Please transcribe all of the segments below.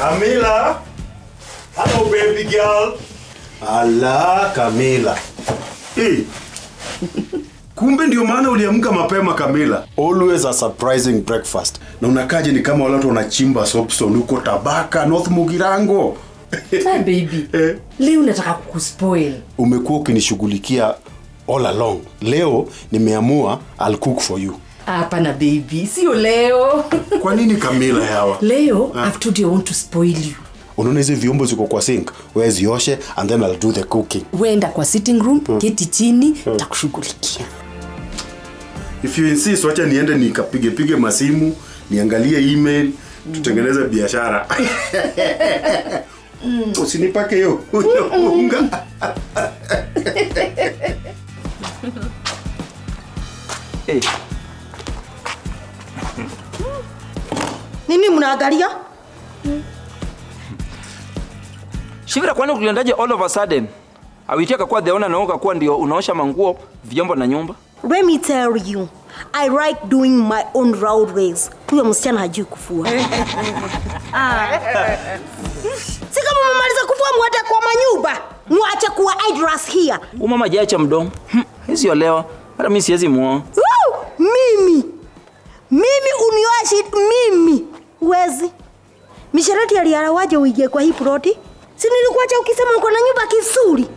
Camila. Hello, baby girl. Ala, Camila. Hey. Kumbe ndio maana uliamka mapema Camila. Always a surprising breakfast. Na unakaje ni kama watu wanachimba soapstone huko Tabaka, North Mugirango. Hey baby. Leo nataka kukuspoil. Umekuwa ukinishughulikia all along. Leo nimeamua I'll cook for you. Hapana baby, sio leo. Kwa nini Camila hawa? Leo I've told you I want to spoil you. Unaona hizo vyombo ziko kwa sink, wewe zioshe and then I'll do the cooking. Wenda kwa sitting room, keti chini, nitakushughulikia. If you insist, wacha niende nikapige masimu, niangalie email, tutengeneze biashara. Usinipake hiyo unga. Hey. Nini mnaangalia? Shivira, kwani uliendaje all of a sudden? Awitaka kwa the owner naoga kwa ndio unaosha manguo, vyombo na nyumba? Let me tell you, I like doing my own roadways. Huyo msichana hajui kufua. Si kama mmaliza kufua muache kwa manyumba. Muache kuwa idlers here. Mama jaacha mdomo. Hizi olewa. Hata mimi siwezi muoa. Mimi unioashi mimi. Uwezi. Misharati aliarawaje uingie kwa hii ploti? Si nilikuacha ukisema uko na nyumba kisuri.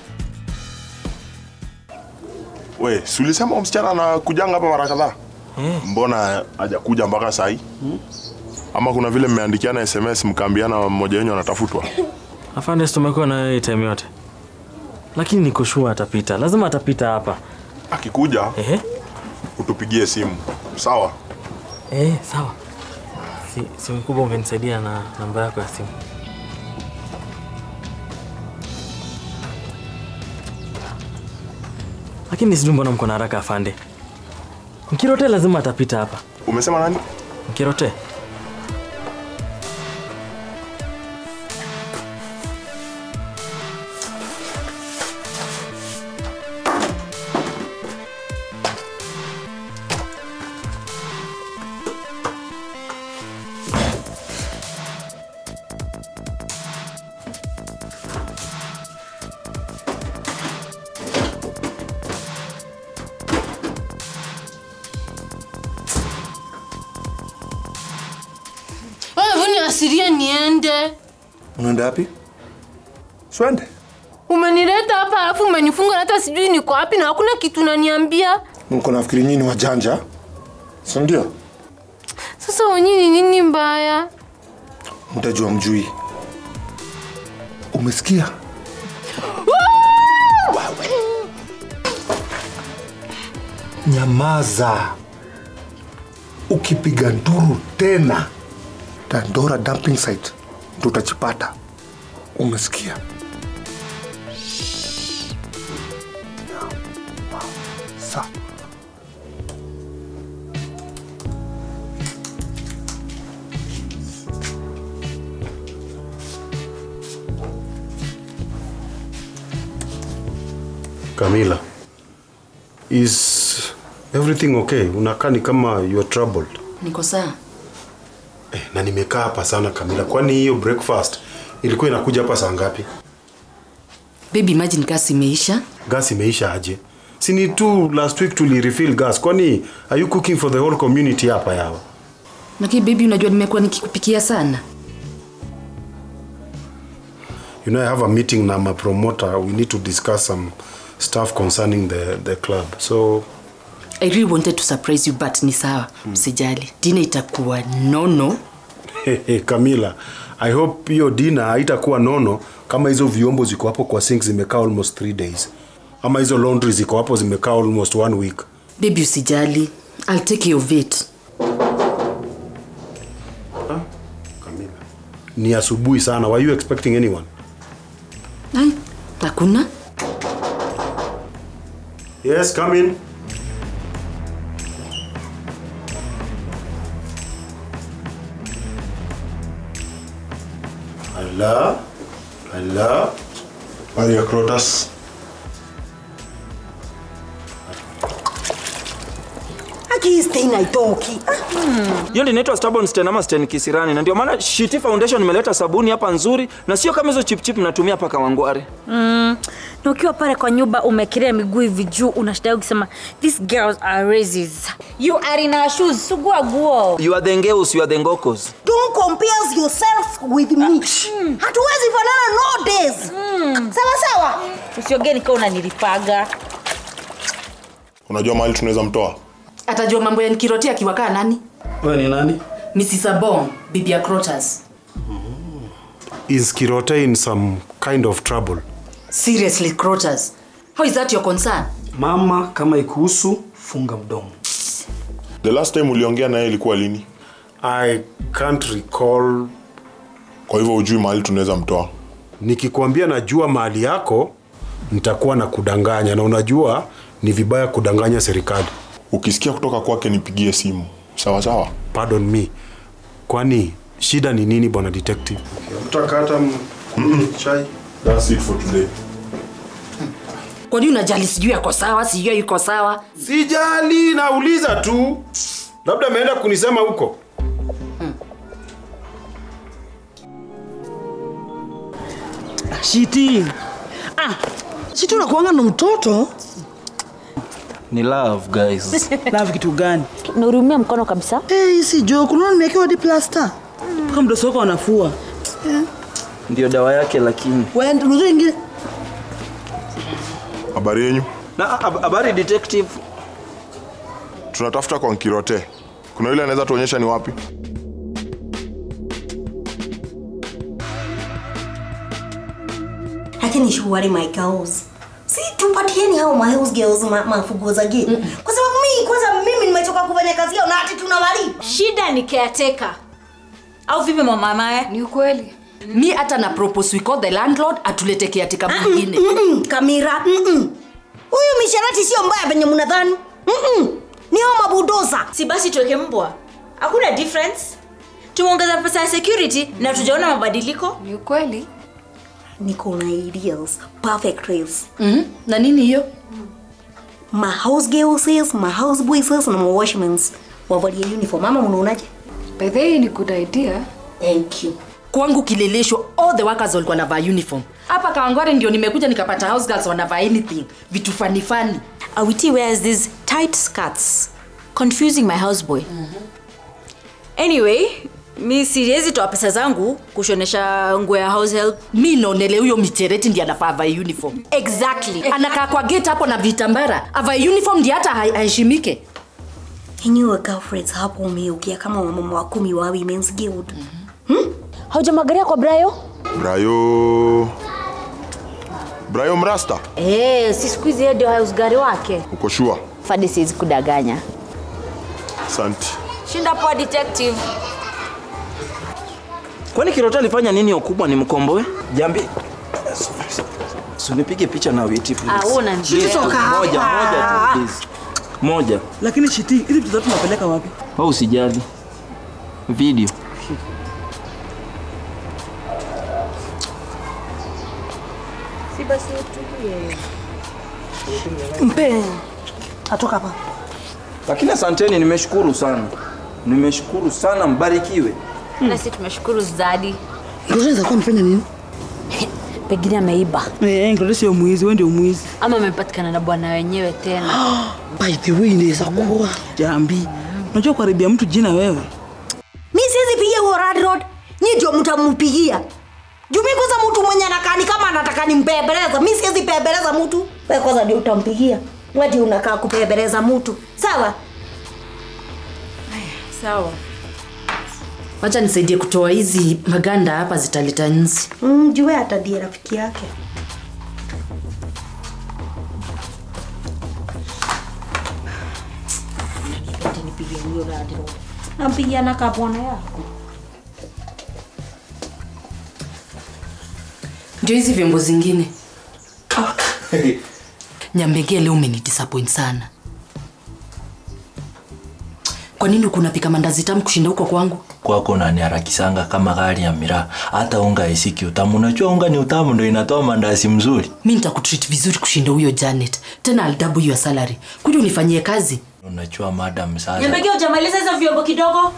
We, si ulisema msichana anakujanga hapa mara kadhaa? Mbona hajakuja mpaka saa hii? Ama kuna vile mmeandikiana SMS mkaambiana mmoja wenu anatafutwa? Afande, tumekuwa na yeye time yote. Lakini niko sure atapita. Lazima atapita hapa. Akikuja, utupigie simu. Sawa? Sawa. Si mkubwa umenisaidia na namba yako ya simu. Lakini sijui mbona mko na haraka afande. Mkirote lazima atapita hapa. Umesema nani? Mkirote. Asiria niende. Unaenda wapi? Swende. Umenileta hapa alafu umenifunga hata sijui niko wapi na hakuna kitu unaniambia. Mko nafikiri nyinyi ni wajanja? Si ndio? Sasa nyinyi nini mbaya? Mtajua mjui. Umesikia? Nyamaza. Ukipiga nduru tena Dandora dumping site ndio utachipata. Umesikia? Sa. Camila, is everything okay? Unakaa ni kama you are troubled. Niko sawa. Na nimekaa hapa sana Camila. Kwani hiyo breakfast ilikuwa inakuja hapa saa ngapi? Baby, imagine gas imeisha. Gas imeisha aje? Si ni tu last week tuli refill gas. Kwani are you cooking for the whole community hapa yao? Lakini baby, unajua nimekuwa nikikupikia sana. You know, I have a meeting na my promoter. We need to discuss some stuff concerning the club. So I really wanted to surprise you, but ni sawa. Msijali. Dinner itakuwa nono. Camila, I hope hiyo dinner haitakuwa nono kama hizo vyombo ziko hapo kwa sink zimekaa almost 3 days. Ama hizo laundry ziko hapo zimekaa almost 1 week. Baby, usijali. I'll take care of it. Camila, ni asubuhi sana. Were you expecting anyone? Hai, hakuna. Yes, come in. Allah. Maria Crotas. Aki stain haitoki. Hiyo ndio inaitwa stubborn stain ama stain kisirani. Na ndio maana Shiti Foundation imeleta sabuni hapa nzuri na sio kama hizo chip mnatumia paka Wangware. Na ukiwa pale kwa nyumba umekirea miguu hivi juu unashida ukisema these girls are racist. You are in our shoes. Sugua guo. You are the ngeus, you are the ngokos. Don't compare yourself with me. Hatuwezi fanana no days. Sawa. Usiogeni kama unanilipaga. Unajua mahali tunaweza mtoa? Atajua mambo ya Nkiroti akiwakaa nani? Wewe ni nani? Mrs. Abong, bibi ya Crotas. Is Kirote in some kind of trouble? Seriously, Crotas. How is that your concern? Mama, kama ikuhusu, funga mdomo. The last time uliongea naye ilikuwa lini? I can't recall. Kwa hivyo hujui mahali tunaweza mtoa. Nikikwambia najua mahali yako, nitakuwa na kudanganya, na unajua ni vibaya kudanganya serikali. Ukisikia kutoka kwake nipigie simu. Sawa. Pardon me. Kwani shida ni nini bwana detective? Utakata chai. That's it for today. Kwa nini unajali sijui yako sawa, sijui yuko sawa? Sijali, nauliza tu. Labda ameenda kunisema huko. Shiti. Shiti unakuanga na mtoto? Ni love, guys. Love kitu gani? Nahurumia mkono kabisa. Si joke, unaona nimewekewa hadi plaster. Mpaka mdoso wako anafua. Ndio dawa yake lakini. Wewe unajua ingine? Habari yenu? Na habari detective. Tunatafuta kwa Nkirote. Kuna yule anaweza tuonyesha ni wapi? Lakini shughuli my girls. Si tupatieni hao my house girls mafugo za gate. Kwa sababu mimi nimechoka kufanya kazi yao na hati tunawalipa. Shida ni caretaker. Au vipi mama mae? Ni ukweli. Mi hata na propose we call the landlord atulete caretaker mwingine. Kamera. Huyu misharati sio mbaya venye mnadhani. Ni hao mabudoza. Si basi tuweke mbwa. Hakuna difference. Tumeongeza pesa ya security na tujaona mabadiliko. Ni ukweli. Niko na ideas. Perfect race. Na nini hiyo? My house girls, my house boys na my washmen. Wavalie uniform. Mama unaonaje? By the way, ni good idea. Thank you. Kwangu Kilelesho all the workers walikuwa wanavaa uniform. Hapa Kawangware ndio nimekuja nikapata house girls wanavaa anything. Vitu funny. Awiti wears these tight skirts, confusing my houseboy. Anyway, mi siwezi toa pesa zangu kushonesha nguo ya house help. Mi naonele huyo Michereti ndiye anafaa avae uniform. Exactly. Anakaa kwa gate hapo na vitambara. Avae uniform ndiye hata aheshimike. Enyewe girlfriends hapo umeukia kama mama wa 10 wa women's guild. Haujamagaria kwa Brayo? Brayo Mrasta? Si siku hizi ndio house gari wake. Uko sure? Fadi siwezi kudanganya. Asante. Shinda poa detective. Kwani Kirota alifanya nini ukubwa ni mkomboe? Jambi. Sunipige picha na Witi please. Una njia. Moja tu please. Moja. Lakini Shiti, hizi vitu zote tunapeleka wapi? Wewe usijali. Video. Si basi tulie. Mpe. Atoka hapa. Lakini asanteni, nimeshukuru sana, mbarikiwe. Na sisi tumeshukuru Zadi. Ngoja za kwa mfanya nini? Pengine ameiba. Ngoja sio mwizi, wewe ndio mwizi. Ama amepatikana na bwana wenyewe tena. By the way, inaweza kuwa Jambi. Unajua kuharibia mtu jina wewe. Mimi siwezi pigia huo road. Nyinyi ndio mtampigia. Jumi kwanza mtu mwenye anakani kama anataka nimbebeleza. Mimi siwezi bebeleza mtu. Wewe kwanza ndio utampigia. Wewe unakaa kubebeleza mtu. Sawa? Sawa. Wacha nisaidie kutoa hizi maganda hapa zitaleta nzi. Jue hata ndiye rafiki yake. Nipigie huyo road. Nampigia na kabona yako. Ndio hizi vyombo zingine. Nyambege leo umenidisappoint sana. Kwa nini unapika mandazi tamu kushinda huko kwangu? Kwako unaniharakisanga kama gari ya miraa. Hata unga isiki utamu. Unajua unga ni utamu ndio inatoa mandazi mzuri. Mimi nitakutreat vizuri kushinda huyo Janet. Tena I'll double your salary. Kuja unifanyie kazi. Unachua madam sasa. Niambie hujamaliza hizo vyombo kidogo.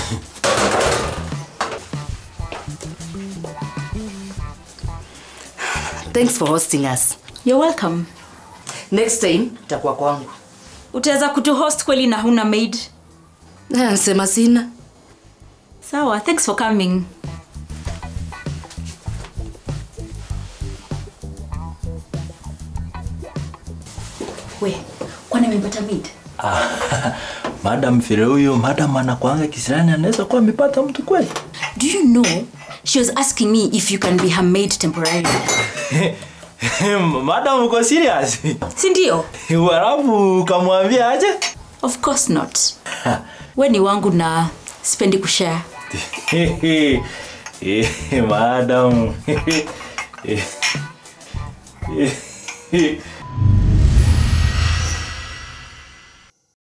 Thanks for hosting us. You're welcome. Next time itakuwa kwangu. Utaweza kutuhost kweli na huna maid? Sema sina. Sawa, thanks for coming. We, kwani umepata maid? Madam vile huyo madam anakuanga Kisirani anaweza kuwa amepata mtu kweli? Do you know she was asking me if you can be her maid temporarily. Madam uko serious? Si ndio? Warabu kamwambia aje? Of course not. We ni wangu na sipendi kushare. Madam.